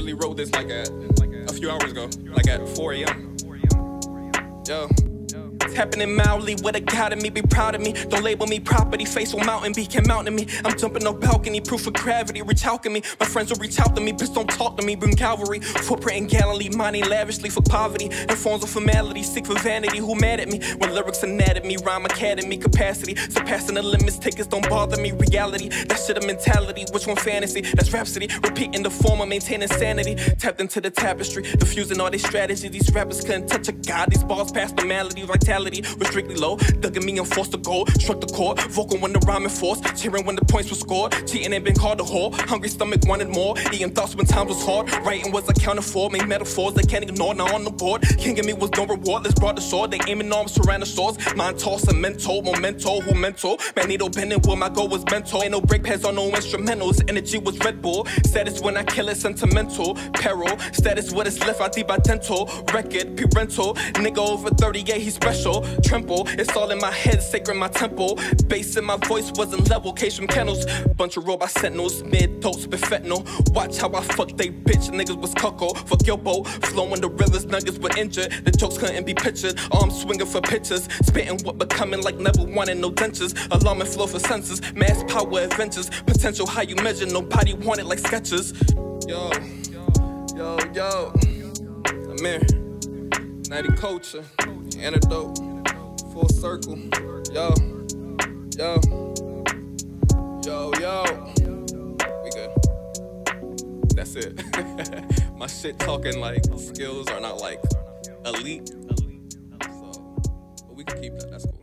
literally wrote this like at a few hours ago, like at 4 a.m. Yo. It's happening mildly, what a god of me, be proud of me. Don't label me property, face will mountain be, can mountain me. I'm jumping no balcony, proof of gravity, reach out to me. My friends will reach out to me, bitch don't talk to me, bring cavalry. Footprint in Galilee, mining lavishly for poverty. And forms of formality, seek for vanity, who mad at me? When lyrics anatomy, rhyme academy, capacity. Surpassing the limits, takers don't bother me, reality. That shit a mentality, which one fantasy? That's rhapsody, repeating the form of maintaining sanity. Tapped into the tapestry, diffusing all these strategies. These rappers couldn't touch a god, these balls past normality, vitality was strictly low, dug in me and forced to go, struck the chord, vocal when the rhyming force, cheering when the points were scored, cheating ain't been called a whore, hungry stomach wanted more, eating thoughts when times was hard, writing was accounted for, made metaphors they can't ignore, now on the board, king of me was no reward, let's brought the sword, they aiming arms, tyrannosaurs, mind toss and mental, memento, who mental, Magneto bending where my goal was mental, ain't no brake pads on no instrumentals, energy was Red Bull, status when I kill it sentimental, peril, status what is left, I deep dental, record, parental, nigga over 38, he's special, tremble, it's all in my head, sacred my temple, bass in my voice wasn't level, case from kennels, bunch of robot sentinels, mid-totes, befentanyl, watch how I fuck they bitch, niggas was cuckold, fuck your boat, flowing the rivers, nuggets were injured, the jokes couldn't be pictured, arms swinging for pitches, spitting what becoming like never wanted no dentures, alarm and flow for senses, mass power adventures, potential how you measure, nobody wanted like sketches, yo, I'm here, Nighty culture, antidote, full circle, yo, we good, that's it, my shit talking like skills are not like elite, so, but we can keep that, that's cool.